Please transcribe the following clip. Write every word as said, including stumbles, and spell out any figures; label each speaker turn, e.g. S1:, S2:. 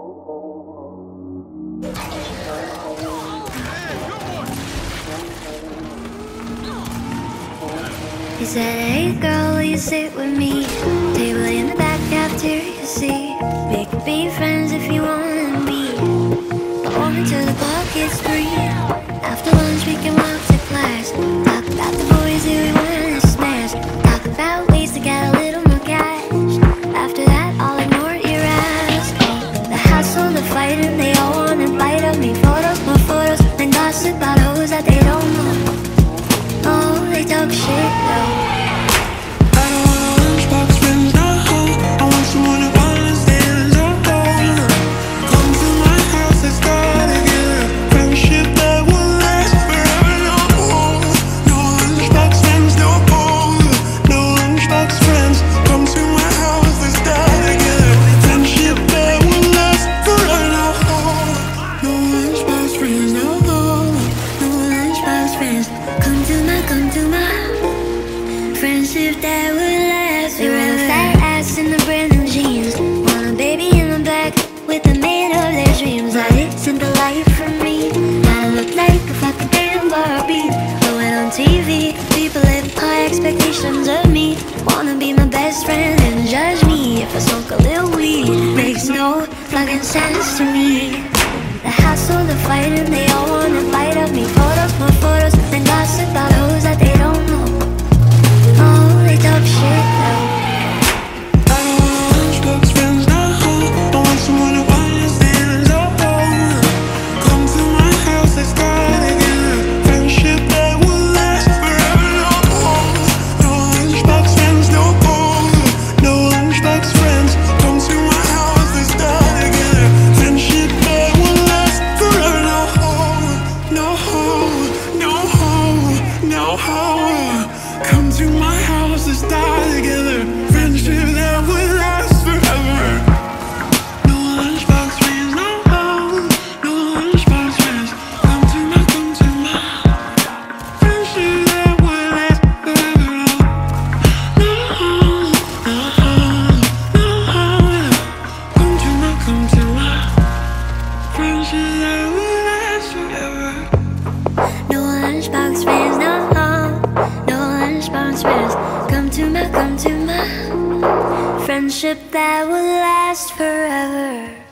S1: He said, hey girl, will you sit with me? Table in the back cafeteria, see. We could be friends if you wanna be, but only till the clock hits three. After lunch we can walk to class, talk about the boys that we wanna smash, talk about ways to get a little more cash. After that I'll ignore your ass. Oh, the hassle, the fighting, they all wanna bite of me. Photos, more photos, and gossip about hoes that they don't know. Oh, they talk shit though. Friendship that would last. We wear a fat ass in the brand new jeans, want a baby in the back with the man of their dreams. Like it's simple life for me. I look like a fucking damn Barbie. But when on T V, people have high expectations of me, wanna be my best friend and judge me if I smoke a little weed. Makes no fucking sense to me. The hassle, the fighting, they all wanna fight of me. Photos, more photos, and gossip about hoes that they don't know. Oh, they talk shit though.
S2: I don't want lunchbox friends, no. I want someone who understands, oh, oh. Come to my house, let's start again. Friendship that will last forever, no. No lunchbox friends, no. No lunchbox friends. Come to my house, let's start again. Friendship that will last forever, no. No, no, no. Come to my house, let's die together. Friendship that will last forever. No lunchbox friends, no. No lunchbox friends. Come to my, come to my friendship that will last forever. No, no, no. Come to my, come to my friendship that will last forever.
S1: No lunchbox friends, no. Friends, come to my, come to my friendship that will last forever.